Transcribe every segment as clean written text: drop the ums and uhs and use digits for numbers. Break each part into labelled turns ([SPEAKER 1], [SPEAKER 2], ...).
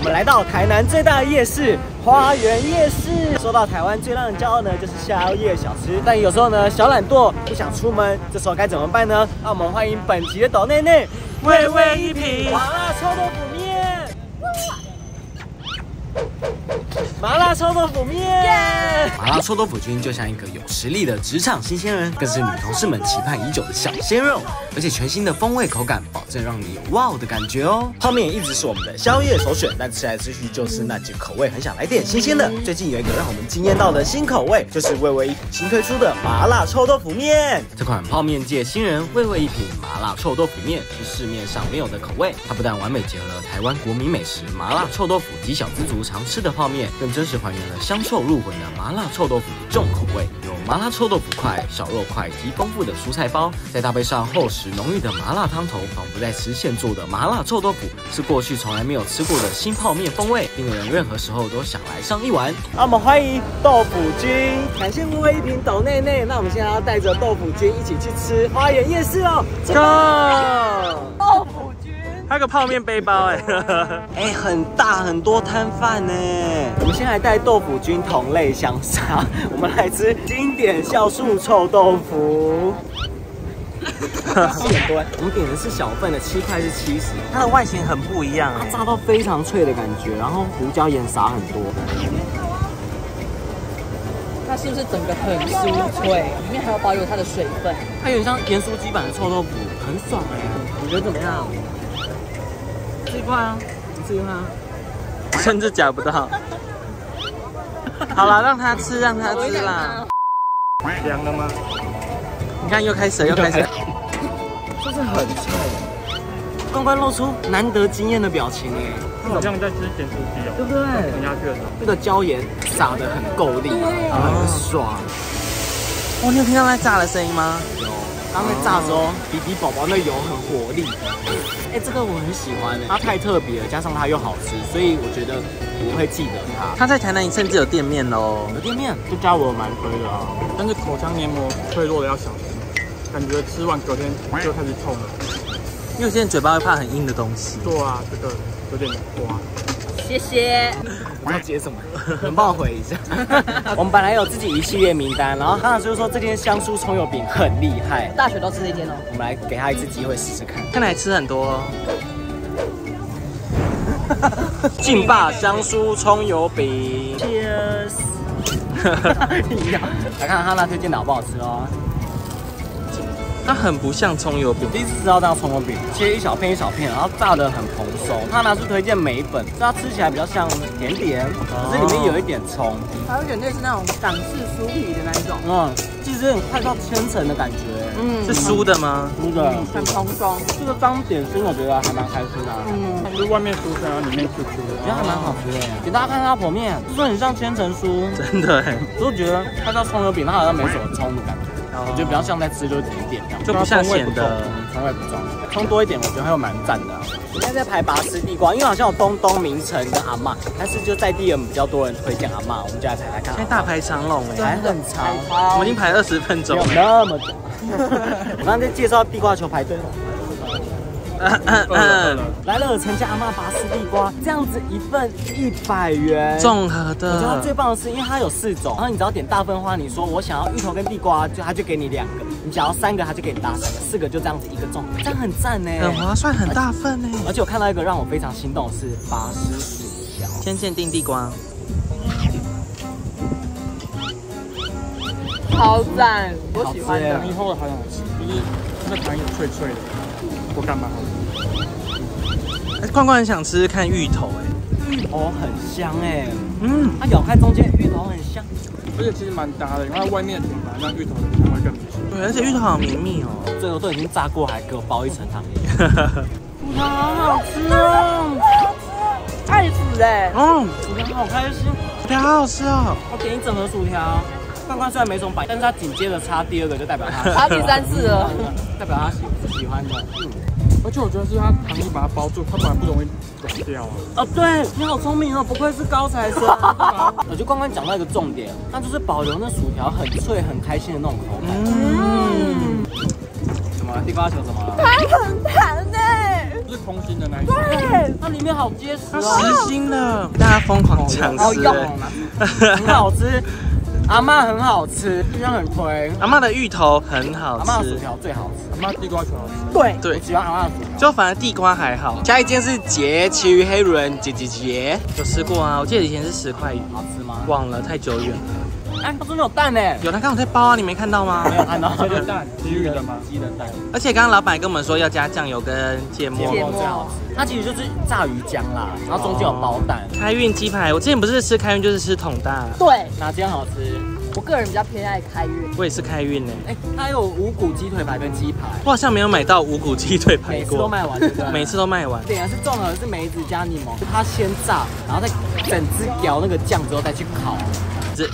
[SPEAKER 1] 我们来到台南最大的夜市花园夜市。说到台湾最让人骄傲呢，就是宵夜小吃。但有时候呢，小懒惰不想出门，这时候该怎么办呢？让我们欢迎本集的斗内内，味味一品麻辣臭豆腐面。麻辣臭豆腐面，麻辣臭豆腐君就像一个有实力的职场新鲜人，更是女同事们期盼已久的小鲜肉，而且全新的风味口感，保证让你有哇哦的感觉哦。泡面一直是我们的宵夜首选，但吃来吃去就是那几口味，很想来点新鲜的。最近有一个让我们惊艳到的新口味，就是味味一品新推出的麻辣臭豆腐面。这款泡面界新人味味一品麻辣臭豆腐面是市面上没有的口味，它不但完美结合了台湾国民美食麻辣臭豆腐及小资族常吃的泡面，更真实还原了香臭入魂的麻辣臭豆腐的重口味，有麻辣臭豆腐块、小肉块及丰富的蔬菜包，再搭配上厚实浓郁的麻辣汤头，仿佛在吃现做的麻辣臭豆腐，是过去从来没有吃过的新泡面风味，令人任何时候都想来上一碗。那我们欢迎豆腐君，感谢味味一品斗内内。那我们现在要带着豆腐君一起去吃花园夜市哦。Go！ 豆腐君，还有个泡面背包哎，很大很多摊贩呢。我们先来带豆腐君同类相杀，我们来吃经典酵素臭豆腐。7点多，我们点的是小份的，7块是70，它的外形很不一样，它炸到非常脆的感觉，然后胡椒盐撒很多。
[SPEAKER 2] 它是不是整个很酥脆？里面还有保有它的水分，
[SPEAKER 1] 它有点像盐酥鸡版的臭豆腐，很爽哎！你觉得怎么样？吃一块啊，你吃一块啊，甚至夹不到。好了，让他吃，让他吃啦。凉了吗？你看又开始了，又开始了，就是很脆。关关露出难得惊艳的表情哎，
[SPEAKER 3] 好像在吃咸酥鸡哦，
[SPEAKER 1] 对不对？
[SPEAKER 3] 啃下去的时候，
[SPEAKER 1] 那个椒盐撒得很够力，很爽。哦，你有听到它炸的声音吗？有。刚在炸的时候，比比宝宝那油很活力。哎，这个我很喜欢的，它太特别了，加上它又好吃，所以我觉得我会记得它。它在台南甚至有店面哦，有店面，这家我蛮推的啊。
[SPEAKER 3] 但是口腔黏膜脆弱的要小心，感觉吃完隔天就开始痛了。
[SPEAKER 1] 因为有些人嘴巴会怕很硬的东西。
[SPEAKER 3] 对啊，这个有点刮。
[SPEAKER 2] 谢谢。
[SPEAKER 1] 我要接什么？能帮我回一下？我们本来有自己一系列名单，然后他就是说这间香酥葱油饼很厉害，
[SPEAKER 2] 大学都吃这间哦。
[SPEAKER 1] 我们来给他一次机会试试看。
[SPEAKER 4] 看来吃很多哦。
[SPEAKER 1] 劲爆香酥葱油饼 ，Cheers！ 来看他那推荐的好不好吃哦。
[SPEAKER 4] 它很不像葱油饼，
[SPEAKER 1] 第一次吃到这样葱油饼，切一小片一小片，然后炸得很蓬松。他拿出推荐梅粉，所以它吃起来比较像甜点，可是里面有一点葱，
[SPEAKER 2] 它有点类似那种港式酥皮的那一种。
[SPEAKER 1] 其实有点快到千层的感觉。
[SPEAKER 4] 是酥的吗？
[SPEAKER 1] 酥的，
[SPEAKER 2] 很蓬松。
[SPEAKER 1] 这个当点心我觉得还蛮开心的。
[SPEAKER 3] 就是外面酥脆，然后里面 Q Q 的，
[SPEAKER 1] 我觉得还蛮好吃的。给大家看它剖面，就是很像千层酥，
[SPEAKER 4] 真的哎。
[SPEAKER 1] 我就觉得它叫葱油饼，它好像没什么葱的感觉。我觉得比较像在吃就是甜点这样，
[SPEAKER 4] 就不像咸的，
[SPEAKER 1] 葱味不重，葱多一点，我觉得还有蛮赞的。我现在在排拔丝地瓜，因为好像有东东、名城跟阿嬷，但是就在地人比较多人推荐阿嬷，我们就来排排看。
[SPEAKER 4] 现在大排长龙哎，
[SPEAKER 1] 排很长，
[SPEAKER 4] 我们已经排20分钟，
[SPEAKER 1] 没有那么久。我刚才在介绍地瓜球排队。来了，陈家阿嬷拔丝地瓜，这样子一份100元，
[SPEAKER 4] 综合的。
[SPEAKER 1] 我觉得最棒的是，因为它有4种，然后你只要点大份的话，你说我想要芋头跟地瓜，他就给你2个；你想要3个，他就给你搭3个；4个就这样子一个重，这样很赞呢，
[SPEAKER 4] 很划算，很大份呢。
[SPEAKER 1] 而且我看到一个让我非常心动的是拔丝薯条，
[SPEAKER 4] 先限定地瓜，
[SPEAKER 2] 超赞，我喜欢的。
[SPEAKER 3] 糖以后的好想吃，就是那糖有脆脆的，我干嘛好吃？
[SPEAKER 4] 罐罐很想吃看芋头哎，
[SPEAKER 1] 芋头很香哎，它咬开中间芋头很香，
[SPEAKER 3] 而且其实蛮搭的，因为它外面的甜白让芋头的香味更明显。
[SPEAKER 4] 对，而且芋头好绵密哦，
[SPEAKER 1] 最后都已经炸过，还给我包一层糖液，薯条好好吃哦，
[SPEAKER 2] 爱死哎！
[SPEAKER 1] 薯条好开心，
[SPEAKER 4] 薯条好好吃哦。
[SPEAKER 1] 我点一整盒薯条，罐罐虽然没什么摆，但是他紧接着插第2个，就代表他
[SPEAKER 2] 插第3次了，
[SPEAKER 1] 代表他喜欢的。
[SPEAKER 3] 而且我觉得是它糖衣把它包住，它本来不容易软掉啊。
[SPEAKER 1] 对，你好聪明哦，不愧是高材生。我觉得关关讲到一个重点，那就是保留那薯条很脆、很开心的那种口感。怎么了？地瓜球怎么了？
[SPEAKER 2] 它很弹哎，
[SPEAKER 3] 是空心的那一种。
[SPEAKER 2] 对，它里面好结实
[SPEAKER 4] 它
[SPEAKER 2] 哦，
[SPEAKER 4] 实心的，大家疯狂尝试，
[SPEAKER 2] 好用，很好吃。阿嬷很好吃，就像很推。
[SPEAKER 4] 阿嬷的芋头很好
[SPEAKER 2] 阿嬷的薯
[SPEAKER 4] 吃，
[SPEAKER 2] 条最好吃，
[SPEAKER 3] 阿妈地瓜球好吃。
[SPEAKER 2] 对
[SPEAKER 4] 对
[SPEAKER 2] 我喜欢阿嬷的薯条。
[SPEAKER 4] 就反而地瓜还好。
[SPEAKER 1] 下一间是节区黑人节，
[SPEAKER 4] 有吃过啊，我记得以前是10块鱼，
[SPEAKER 2] 好吃吗？
[SPEAKER 4] 忘了太久远了。
[SPEAKER 2] 哎，它中间有蛋呢。
[SPEAKER 4] 有他刚好在包啊，你没看到吗？
[SPEAKER 2] 没有看到
[SPEAKER 3] 这个蛋，鲫鱼的吗？
[SPEAKER 2] 鸡的蛋，
[SPEAKER 4] 而且刚刚老板跟我们说要加酱油跟芥末。
[SPEAKER 2] 芥末最好吃。它其实就是炸鱼浆啦，然后中间有包蛋。
[SPEAKER 4] 开运鸡排，我之前不是吃开运就是吃统大，
[SPEAKER 2] 对，哪间好吃？我个人比较偏爱开运。
[SPEAKER 4] 我也是开运呢。
[SPEAKER 2] 哎，它有五谷鸡腿排跟鸡排，
[SPEAKER 4] 我好像没有买到五谷鸡腿排
[SPEAKER 2] 每次都
[SPEAKER 4] 过，
[SPEAKER 2] 卖完，对不对？
[SPEAKER 4] 每次都卖完。
[SPEAKER 2] 点的是综合是梅子加柠檬，它先炸，然后再整只咬那个酱之后再去烤。
[SPEAKER 4] 这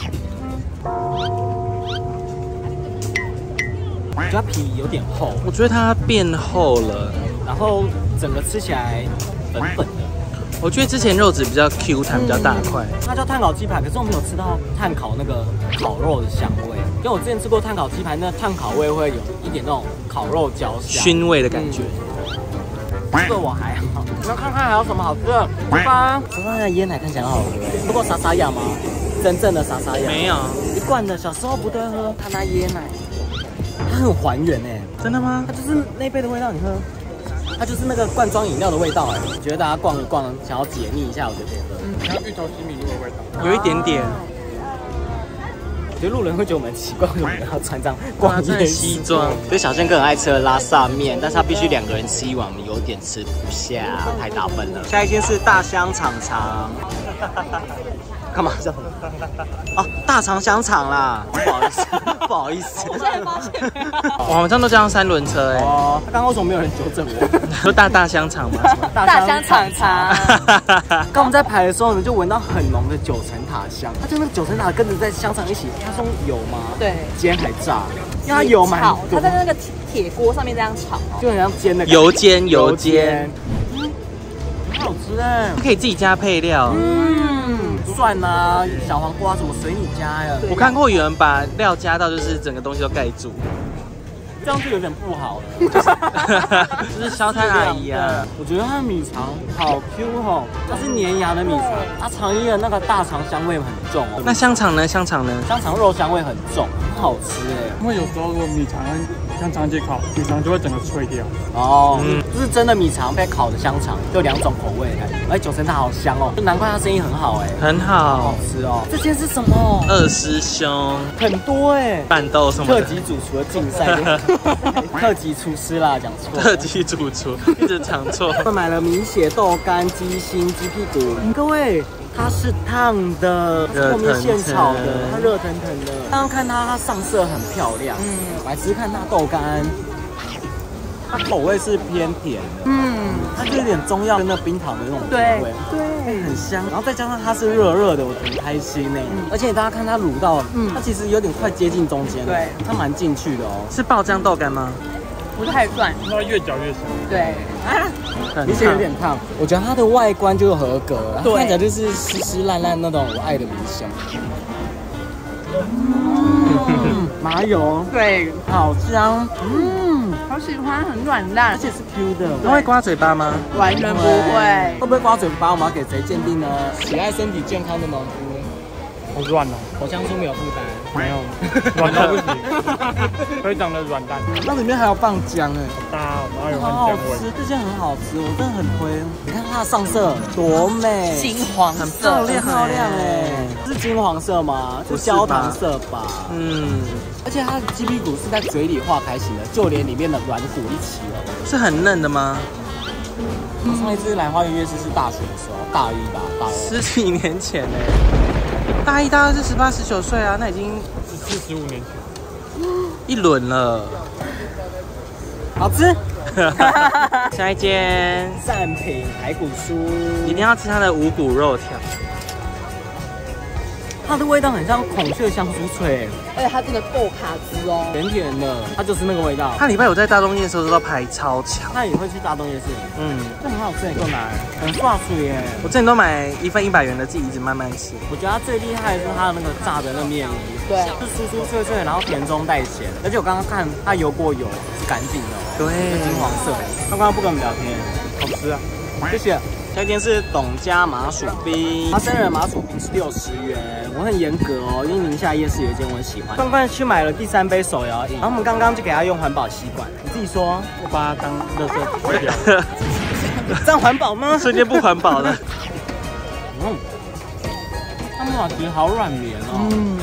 [SPEAKER 2] 我觉得它皮有点厚，
[SPEAKER 4] 我觉得它变厚了。
[SPEAKER 2] 然后整个吃起来粉粉的。
[SPEAKER 4] 我觉得之前肉质比较 Q 弹，比较大块。
[SPEAKER 2] 它叫炭烤鸡排，可是我没有吃到炭烤那个烤肉的香味。因为我之前吃过炭烤鸡排，那炭烤味会有一点那种烤肉焦香、
[SPEAKER 4] 熏味的感觉。
[SPEAKER 2] 这个我还好。那看看还有什么好吃的？对吧？我看那椰奶看起来很好喝，不过沙沙雅吗？真正的沙沙雅
[SPEAKER 4] 没有，
[SPEAKER 2] 一罐的，小时候不对喝，看那椰奶，它很还原哎，
[SPEAKER 4] 真的吗
[SPEAKER 2] 它？就是那杯的味道，你喝。它就是那个罐装饮料的味道哎，觉得大家逛一逛，想要解腻一下，我觉得可以喝。
[SPEAKER 3] 像芋头西米露的味道。
[SPEAKER 4] 有一点点。
[SPEAKER 2] 我觉得路人会觉得我们很奇怪，为什么要穿这样
[SPEAKER 4] 哇，
[SPEAKER 2] 逛
[SPEAKER 4] 穿
[SPEAKER 2] 夜
[SPEAKER 4] 西装。
[SPEAKER 1] 所以小轩哥很爱吃的拉萨面，但是他必须2个人吃一碗，有点吃不下，太大份了。下一间是大香肠肠，干嘛这样？哦，大肠香肠啦，不好意思，不好意思。
[SPEAKER 2] 我现在发现，
[SPEAKER 4] 我好像都叫3轮车哎。
[SPEAKER 2] 哦，刚刚为什么没有人纠正我？
[SPEAKER 4] 说大香肠吗？
[SPEAKER 2] 大香肠肠。刚我们在排的时候呢，就闻到很浓的9层塔香，它就那个9层塔跟着在香肠一起，它是用油吗？
[SPEAKER 5] 对，
[SPEAKER 2] 煎还炸，因为它油蛮
[SPEAKER 5] 炒，
[SPEAKER 2] 多
[SPEAKER 5] 它，在那个铁锅上面这样炒哦。
[SPEAKER 2] 就很像煎的感觉
[SPEAKER 4] 油煎油煎，
[SPEAKER 2] 很好吃哎。
[SPEAKER 4] 可以自己加配料。
[SPEAKER 2] 蒜啊，小黄瓜什么随你加呀。
[SPEAKER 4] 我看过有人把料加到就是整个东西都盖住，
[SPEAKER 2] 这样就有点不好了。
[SPEAKER 4] 就是小摊阿姨啊。
[SPEAKER 2] 我觉得它的米肠好 Q 哦，它是粘牙的米肠，它肠衣的那个大肠香味很重哦。
[SPEAKER 4] 那香肠呢？香肠呢？
[SPEAKER 2] 香肠肉香味很重，很好吃哎。
[SPEAKER 3] 因为有时候如果米肠跟香肠一起烤，米肠就会整个脆掉。
[SPEAKER 2] 哦，就是真的米肠被烤的香肠，就2种口味的感觉。而且9层塔好香哦，就难怪它生意很好哎，
[SPEAKER 4] 很好
[SPEAKER 2] 好。吃哦。这间是什么？
[SPEAKER 4] 二师兄
[SPEAKER 2] 很多哎。
[SPEAKER 4] 拌豆什么的，
[SPEAKER 2] 特级主厨的竞赛，特级厨师啦，讲错了。
[SPEAKER 4] 特级主厨一直讲错。
[SPEAKER 2] 我买了米血、豆干、鸡心、鸡屁股。各位，它是烫的，
[SPEAKER 4] 热腾腾
[SPEAKER 2] 后面现炒的，它热腾腾的。刚刚看它上色很漂亮，我来吃看它豆干，它口味是偏甜的，它就有点中药跟那冰糖的那种风味，对，很香。然后再加上它是热热的，我很开心呢。而且大家看它卤到，它其实有点快接近中间，
[SPEAKER 5] 对，
[SPEAKER 2] 它蛮进去的哦。
[SPEAKER 4] 是爆浆豆干吗？
[SPEAKER 5] 不太算，
[SPEAKER 3] 它越嚼越香。
[SPEAKER 5] 对，
[SPEAKER 2] 明显有点烫，我觉得它的外观就合格，它
[SPEAKER 5] 对
[SPEAKER 2] 看起来就是湿湿烂烂那种我爱的米香。麻油，
[SPEAKER 5] 对，
[SPEAKER 2] 好香，
[SPEAKER 5] 好喜欢，很软烂
[SPEAKER 2] 而，且是 Q 的，
[SPEAKER 4] 它会刮嘴巴吗？
[SPEAKER 5] 完全不会
[SPEAKER 2] 会。不会刮嘴巴？我们要给谁鉴定呢？喜爱身体健康的农夫，
[SPEAKER 3] 好软哦，
[SPEAKER 2] 口腔酥没有负担。
[SPEAKER 3] 没有，软到不行，非常的软烂。
[SPEAKER 2] 那里面还有放姜哎，
[SPEAKER 3] 大，然后有
[SPEAKER 2] 好好
[SPEAKER 3] 很香味。
[SPEAKER 2] 吃，这件很好吃，我真的很推。你看它的上色多美，
[SPEAKER 5] 金黄
[SPEAKER 2] 很
[SPEAKER 5] 色，
[SPEAKER 2] 漂亮哎，是金黄色吗？是焦糖色吧？而且它的鸡屁股是在嘴里化开型的，就连里面的软骨一起哦。
[SPEAKER 4] 是很嫩的吗
[SPEAKER 2] 我上一次来花园夜市是大学的时候，大一吧，大二。
[SPEAKER 4] ？10几年前呢。大一、大二是18、19岁啊，那已经
[SPEAKER 3] 14、15年前。
[SPEAKER 4] 一轮了。
[SPEAKER 2] 好吃。
[SPEAKER 4] 下一间
[SPEAKER 2] 善品排骨酥，
[SPEAKER 4] 一定要吃它的五谷肉条，
[SPEAKER 2] 它的味道很像孔雀香酥脆，
[SPEAKER 5] 而且它真的够卡汁哦。
[SPEAKER 2] 甜甜的，它就是那个味道。
[SPEAKER 4] 它礼拜五在大东夜的时候都排超强。
[SPEAKER 2] 那你会去大东夜市？这很好吃，够难，很刷水耶。
[SPEAKER 4] 我之前都买1份100元的，自己一直慢慢吃。
[SPEAKER 2] 我觉得它最厉害的是它的那个炸的那面衣，
[SPEAKER 5] 对，
[SPEAKER 2] 是酥酥脆脆，然后甜中带咸，而且我刚刚看它油过油，是干净的，
[SPEAKER 4] 对，
[SPEAKER 2] 是金黄色的。他刚刚不跟我们聊天，
[SPEAKER 3] 好吃啊！
[SPEAKER 2] 谢谢。下一间是董家麻薯冰，花生仁麻薯冰是60元。我很严格哦，因为宁夏夜市有一间我很喜欢。罐罐去买了第3杯手摇饮，然后我们刚刚就给他用环保吸管。你自己说，
[SPEAKER 3] 我把它当垃圾丢掉。
[SPEAKER 2] 这样环保吗？
[SPEAKER 4] 瞬间不环保了。
[SPEAKER 2] 它麻吉好软绵哦。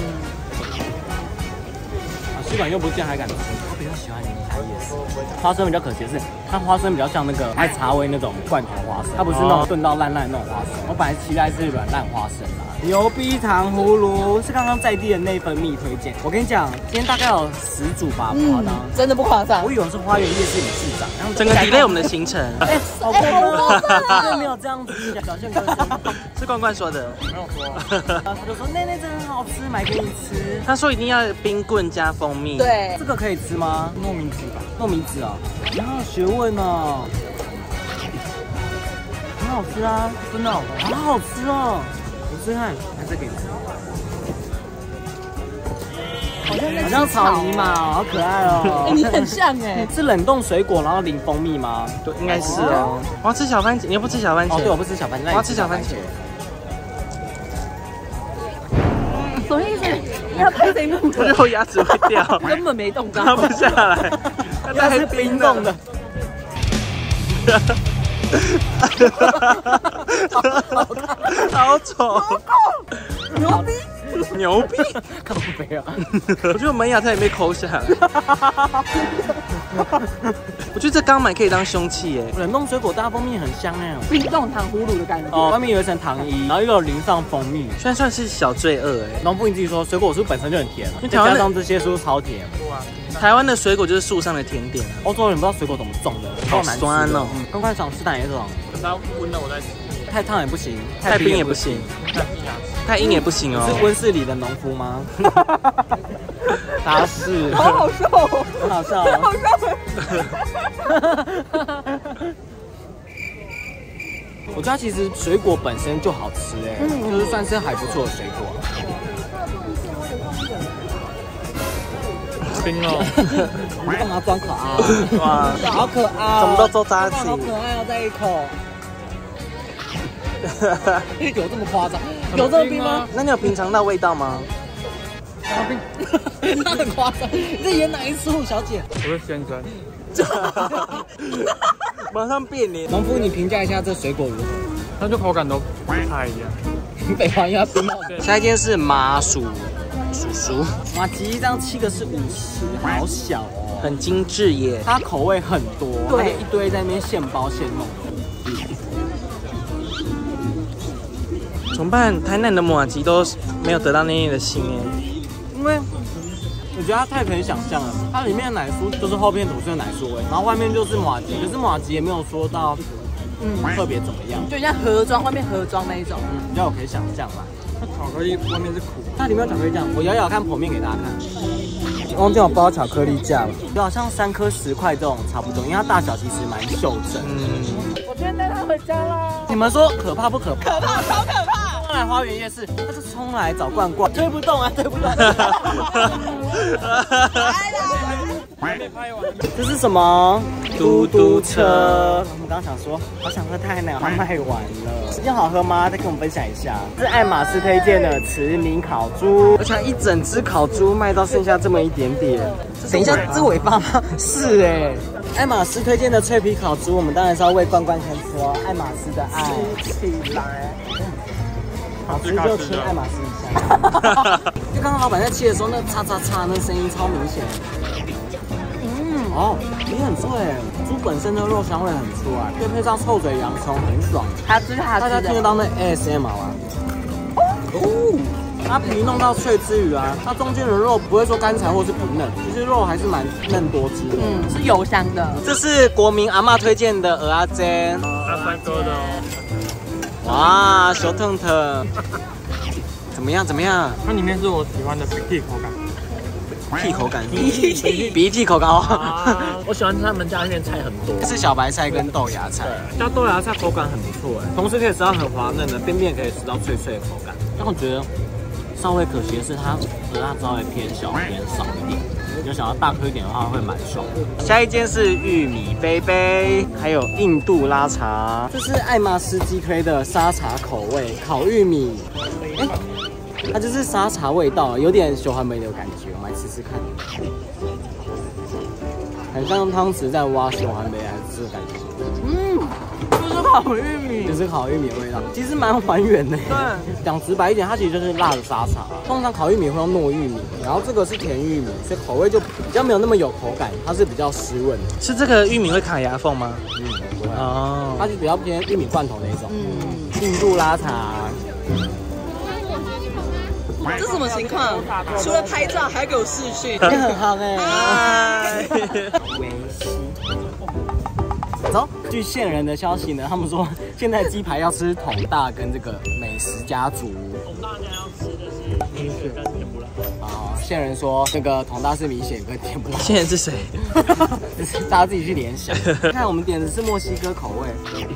[SPEAKER 2] 吸管又不见还敢吃，我比较喜欢宁夏夜市。花生比较可惜的是，它花生比较像那个爱茶味那种罐头花生，它不是那种炖到烂烂那种花生。我本来期待是软烂花生啦。牛逼糖葫芦是刚刚在地的内分泌推荐。我跟你讲，今天大概有10组吧，不夸张，
[SPEAKER 5] 真的不夸张
[SPEAKER 2] 我。以为是花园夜市理事长，然后
[SPEAKER 4] 整个 delay 我们的行程，
[SPEAKER 2] 好过分，真的没有这样子表现个性。
[SPEAKER 4] 是罐罐说的。
[SPEAKER 3] 没有说。
[SPEAKER 2] 他就说内内真的很好吃，买给你吃。
[SPEAKER 4] 他说一定要冰棍加蜂蜜。
[SPEAKER 5] 对，
[SPEAKER 2] 这个可以吃吗？糯米纸吧，糯米纸哦，好有学问哦，很好吃啊，真的，好好吃哦。我试试看，还是给你吃。好像草泥马哦，好可爱哦。
[SPEAKER 5] 你很像哎。
[SPEAKER 2] 是冷冻水果，然后淋蜂蜜吗？
[SPEAKER 4] 对，应该是哦。我要吃小番茄，你又不吃小番茄？
[SPEAKER 2] 哦，对，我不吃小番茄，
[SPEAKER 4] 我要吃小番茄。
[SPEAKER 5] 什么意思？你要拍谁弄
[SPEAKER 4] 我觉得我牙齿会掉，
[SPEAKER 5] 根本没动到，
[SPEAKER 4] 拿不下来，
[SPEAKER 2] 它是冰冻的。
[SPEAKER 4] 好丑，
[SPEAKER 5] 牛逼！
[SPEAKER 4] 牛逼！
[SPEAKER 2] 靠北啊！
[SPEAKER 4] 我觉得门牙差点被抠下来。我觉得这刚买可以当凶器耶。
[SPEAKER 2] 冷冻水果搭蜂蜜很香哎。
[SPEAKER 5] 冰冻糖葫芦的感觉。
[SPEAKER 2] 哦，外面有一层糖衣，然后又有淋上蜂蜜，
[SPEAKER 4] 虽然算是小罪恶哎。
[SPEAKER 2] 农夫你自己说，水果是不是本身就很甜？
[SPEAKER 4] 因为台湾
[SPEAKER 2] 加上这些是不是超甜？
[SPEAKER 4] 台湾的水果就是树上的甜点啊。
[SPEAKER 2] 欧洲人不知道水果怎么种的，
[SPEAKER 4] 好酸哦。
[SPEAKER 2] 刚快想吃哪一种？
[SPEAKER 3] 可是它温了我再吃。
[SPEAKER 2] 太烫也不行，
[SPEAKER 4] 太冰也不行，太硬也不行哦。
[SPEAKER 2] 是温室里的农夫吗？他是。
[SPEAKER 5] 好好笑哦，
[SPEAKER 2] 很好笑。
[SPEAKER 5] 好笑。
[SPEAKER 2] 我觉得它其实水果本身就好吃哎，就是算是还不错的水果。
[SPEAKER 3] 冰哦！
[SPEAKER 2] 你干嘛装可爱？
[SPEAKER 4] 哇，
[SPEAKER 2] 好可爱！
[SPEAKER 4] 怎么都做渣子？
[SPEAKER 2] 好可爱哦，再一口。有这么夸张？有这么冰吗？
[SPEAKER 4] 那你有品尝到味道吗？
[SPEAKER 2] 那很夸张，你在演哪一出，小姐？
[SPEAKER 3] 我是先生。
[SPEAKER 4] 马上变脸。
[SPEAKER 2] 农夫，你评价一下这水果如何？
[SPEAKER 3] 它就口感都不太一样。
[SPEAKER 2] 北方要冰帽。
[SPEAKER 4] 下一间是麻薯叔叔，
[SPEAKER 2] 麻吉一张7个是50，好小哦，
[SPEAKER 4] 很精致耶。
[SPEAKER 2] 它口味很多，对，一堆在那边现包现弄。
[SPEAKER 4] 怎么办？台南的麻吉都没有得到内内的心哎，
[SPEAKER 2] 因为我觉得它太可以想象了，它里面的奶酥就是厚片吐司的奶酥味，然后外面就是麻吉，可是麻吉也没有说到特别怎么样，
[SPEAKER 5] 就像盒装，外面盒装那一种。
[SPEAKER 2] 比较可以想象啦。
[SPEAKER 3] 它巧克力外面是苦，
[SPEAKER 2] 它里面有巧克力酱，我咬咬看剖面给大家看。忘记我包巧克力酱了，就好像3颗10块这种差不多，因为它大小其实蛮袖珍。
[SPEAKER 5] 我今天带他回家啦。
[SPEAKER 2] 你们说可怕不可怕？
[SPEAKER 5] 可怕，超可怕！
[SPEAKER 2] 冲来花园夜市，他就冲来找罐罐，推不动啊，推不动。这是什么？嘟嘟车。我们刚刚想说，好想喝太奶，它卖完了。时间好喝吗？再跟我们分享一下。这是爱马仕推荐的慈名烤猪，而且一整只烤猪卖到剩下这么一点点。等一下，这尾巴吗？是哎。爱马仕推荐的脆皮烤猪，我们当然是要为罐罐先吃哦。爱马仕的爱，起来。好吃就吃爱马仕一下。就刚刚老板在切的时候，那嚓嚓嚓，那声音超明显。哦，也很脆，猪本身的肉香味很出来，再配上臭嘴洋葱，很爽。
[SPEAKER 5] 它吃它
[SPEAKER 2] 大家听得到那 ASMR 吗？哦，它皮弄到脆之余啊，它中间的肉不会说干柴或是不嫩，其实肉还是蛮嫩多汁的。
[SPEAKER 5] 是油香的。
[SPEAKER 2] 这是国民阿嬷推荐的蚵仔煎，
[SPEAKER 3] 阿三哥的哦。
[SPEAKER 2] 哇，小腾腾，怎么样？怎么样？
[SPEAKER 3] 它里面是我喜欢的鼻涕口感。
[SPEAKER 2] 屁口感，鼻涕口感哦。
[SPEAKER 3] 我喜欢他们家里面菜很多，
[SPEAKER 2] 这是小白菜跟豆芽菜，加豆芽菜口感很不错哎，同时可以吃到很滑嫩的，边边可以吃到脆脆的口感。但我觉得稍微可惜的是它鹅它稍微偏小偏少一点，就想要大颗一点的话会蛮爽。下一间是玉米杯杯，还有印度拉茶，这是爱马仕鸡推的沙茶口味烤玉米，它就是沙茶味道，有点小环梅的感觉，我们来吃吃看。很像汤匙在挖小环梅，还是这个感觉？就是烤玉米，就是烤玉米的味道，其实蛮还原的。对，讲直白一点，它其实就是辣的沙茶。通常烤玉米会用糯玉米，然后这个是甜玉米，所以口味就比较没有那么有口感，它是比较湿润的。
[SPEAKER 4] 是这个玉米会卡牙缝吗？
[SPEAKER 2] 不会哦，它是比较偏玉米罐头的一种。印度拉茶。
[SPEAKER 5] 这什么情况？除了拍照，还要给我视讯，
[SPEAKER 2] 很夯哎。维西。走，据线人的消息呢，他们说现在鸡排要吃统大跟这个美食家族。统大现在要吃的是米血跟甜不辣。啊，线人说那个统大是米血跟甜不辣。
[SPEAKER 4] 线人是谁？
[SPEAKER 2] 大家自己去联想。看我们点的是墨西哥口味。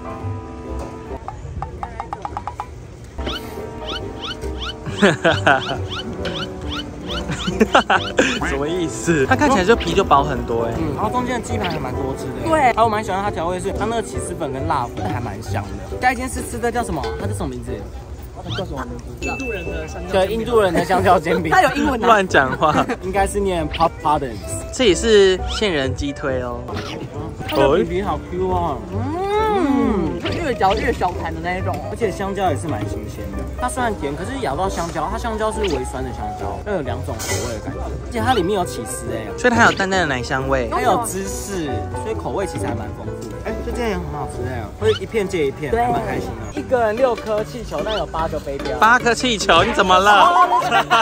[SPEAKER 4] 什么意思？它看起来就皮就薄很多哎。
[SPEAKER 2] 然后中间的鸡排还蛮多汁的。
[SPEAKER 5] 对，
[SPEAKER 2] 还有我蛮喜欢它调味是它那个起司粉跟辣粉还蛮香的。下一间是吃的叫什么？它叫什么名字？叫什么名字？印度人的香蕉。对，印度人的香蕉煎饼。
[SPEAKER 5] 它有英文。
[SPEAKER 4] 乱讲话。
[SPEAKER 2] 应该是念 Poppadens。
[SPEAKER 4] 这也是线人鸡推哦。
[SPEAKER 2] 它的皮皮好 Q 啊。
[SPEAKER 5] 越嚼越小盘的那一种，
[SPEAKER 2] 而且香蕉也是蛮新鲜的。它虽然甜，可是咬到香蕉，它香蕉是微酸的香蕉，又有2种口味的感觉。而且它里面有起司哎，
[SPEAKER 4] 所以它有淡淡的奶香味，
[SPEAKER 2] 还有芝士，所以口味其实还蛮丰富的。哎，这件也很好吃哎，会一片接一片，还蛮开心的。1个人6颗气球，但有8个飞镖。
[SPEAKER 4] 8颗气球，你怎么了？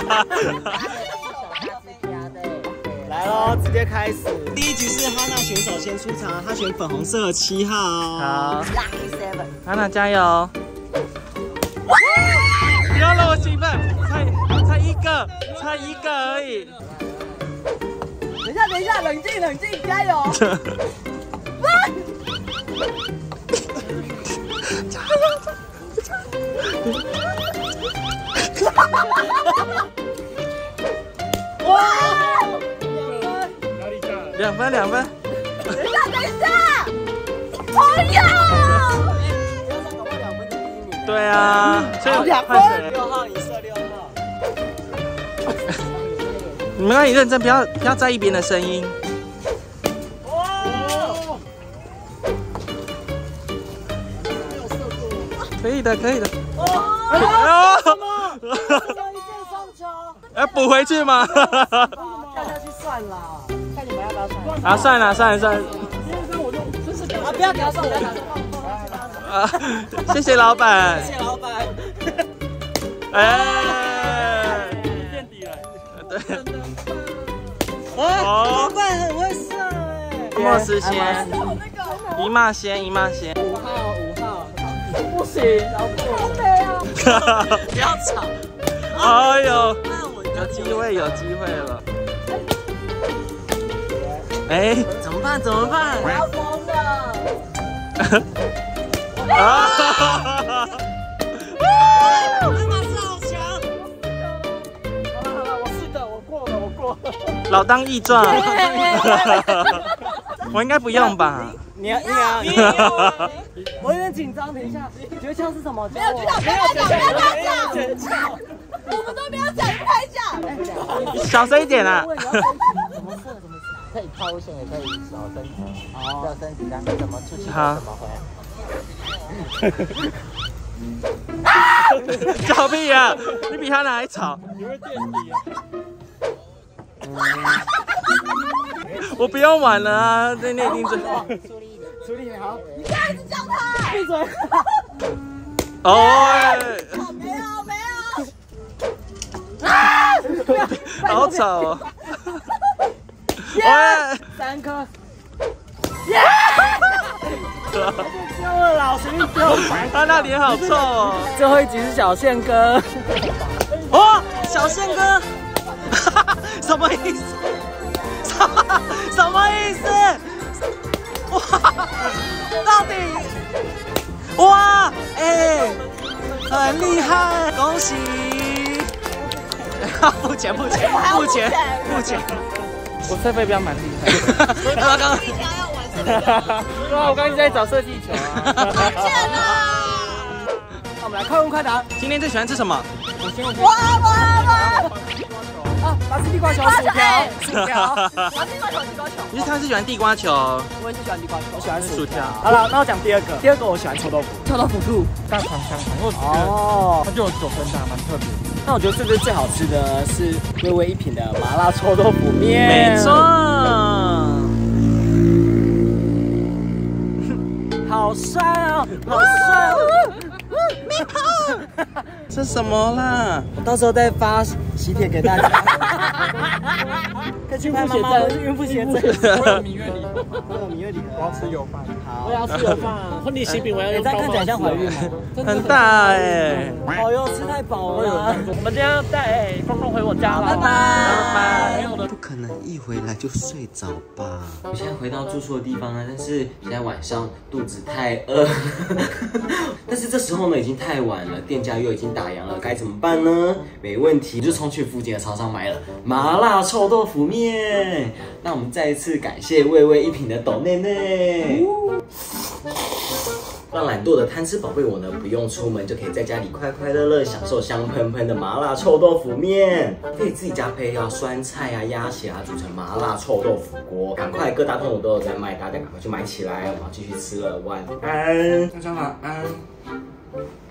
[SPEAKER 2] 来喽，直接开始。第一局是哈娜选手先出场，他选粉红色7号哦。
[SPEAKER 4] 好
[SPEAKER 5] ，Lucky 7。
[SPEAKER 4] 哈娜加油！不要让我兴奋，才一个而已。
[SPEAKER 5] 等一下，冷静，加油！
[SPEAKER 2] 哇
[SPEAKER 4] ！2分。
[SPEAKER 5] 等一下，朋友。
[SPEAKER 2] 对啊，
[SPEAKER 4] 所以
[SPEAKER 2] 2分。6号，你射6号。
[SPEAKER 4] 你们要认真，不要在意别人的声音。可以的。要补回去吗？
[SPEAKER 2] 跳下去算了，看你们要不要算。
[SPEAKER 4] 啊，算了。
[SPEAKER 2] 不要算。
[SPEAKER 4] 啊，谢谢老板。
[SPEAKER 2] 谢谢老板。
[SPEAKER 4] 哎，
[SPEAKER 2] 垫底了。
[SPEAKER 4] 对。
[SPEAKER 2] 老板很会射哎。
[SPEAKER 4] 莫斯先，姨妈先。5
[SPEAKER 2] 号。
[SPEAKER 5] 不行，好美啊！
[SPEAKER 2] 不要吵。
[SPEAKER 4] 哎呦，有机会了。哎，
[SPEAKER 2] 怎么办？
[SPEAKER 5] 我要疯了！
[SPEAKER 2] 艾玛斯好强！
[SPEAKER 5] 好了，我是的，我过了。
[SPEAKER 4] 老当益壮。我应该不用吧？
[SPEAKER 2] 你要，我有点紧张，等一下，诀窍是什么？
[SPEAKER 5] 没有诀窍，不要讲，我们都没有讲，你拍一下。
[SPEAKER 4] 小声一点啊！
[SPEAKER 2] 怎么射？
[SPEAKER 6] 可以抛线，也可以手伸直，要伸直，然后怎么出去怎么回来。
[SPEAKER 4] 吵屁呀！你比他哪还吵？
[SPEAKER 3] 你会垫底啊！
[SPEAKER 4] 我不用玩了啊！那一定最
[SPEAKER 2] 处理好。
[SPEAKER 5] 你不要一直叫他，
[SPEAKER 2] 闭嘴。
[SPEAKER 4] 哦，
[SPEAKER 5] 没有。
[SPEAKER 4] 好吵哦。
[SPEAKER 2] 3颗。丢了啦，随便丢。
[SPEAKER 4] 他那脸好臭哦。
[SPEAKER 2] 最后一集是小宪哥。哦，小宪哥。什么意思？什么意思？哇，到底？哇，哎，很厉害，恭喜！
[SPEAKER 4] 付钱。
[SPEAKER 3] 我设备标蛮厉害的。
[SPEAKER 4] 他刚刚
[SPEAKER 5] 技巧要完成。
[SPEAKER 3] 对啊，我刚刚一直在找设计球啊。
[SPEAKER 5] 再见了。
[SPEAKER 2] 那我们来快问快答。
[SPEAKER 4] 今天最喜欢吃什么？
[SPEAKER 5] 哇！
[SPEAKER 2] 啊，拔丝地瓜球，薯条。
[SPEAKER 5] 拔丝地瓜球，地瓜球。
[SPEAKER 4] 因为他是喜欢地瓜球，
[SPEAKER 2] 我也是喜欢地瓜球，我喜欢
[SPEAKER 4] 薯条。
[SPEAKER 2] 好了，那我讲第二个。第二个我喜欢臭豆腐。臭豆腐兔。
[SPEAKER 3] 大肠香肠，我觉得它就有9分大，蛮特别的。
[SPEAKER 2] 那我觉得这边最好吃的是微微一品的麻辣臭豆腐面。
[SPEAKER 4] 没错。
[SPEAKER 2] 好帅哦，好帅哦！
[SPEAKER 4] 这什么啦？
[SPEAKER 2] 我到时候再发喜帖给大家。可以去拍妈妈的孕妇写真。
[SPEAKER 3] 我有蜜月礼盒，我要吃油饭。
[SPEAKER 2] 好，
[SPEAKER 6] 我要吃油饭，婚礼喜饼我要用
[SPEAKER 2] 这样看起来像怀孕吗？
[SPEAKER 4] 很大哎。
[SPEAKER 2] 好哟，吃太饱了。
[SPEAKER 6] 我们今天要带凤凤回我家了，
[SPEAKER 2] 拜拜。
[SPEAKER 1] 不可能一回来就睡着吧？我现在回到住宿的地方了，但是现在晚上肚子太饿，但是这时候呢已经太晚了，店家又已经打烊了，该怎么办呢？没问题，就冲去附近的超商买了麻辣臭豆腐面。那我们再一次感谢味味一品的抖内内。让懒惰的贪吃宝贝我呢，不用出门就可以在家里快快乐乐享受香喷喷的麻辣臭豆腐面，可以自己加配料酸菜啊、鸭血啊，煮成麻辣臭豆腐锅。赶快各大通路都有在卖，大家赶快去买起来，我们要继续吃了，晚安，大家晚安。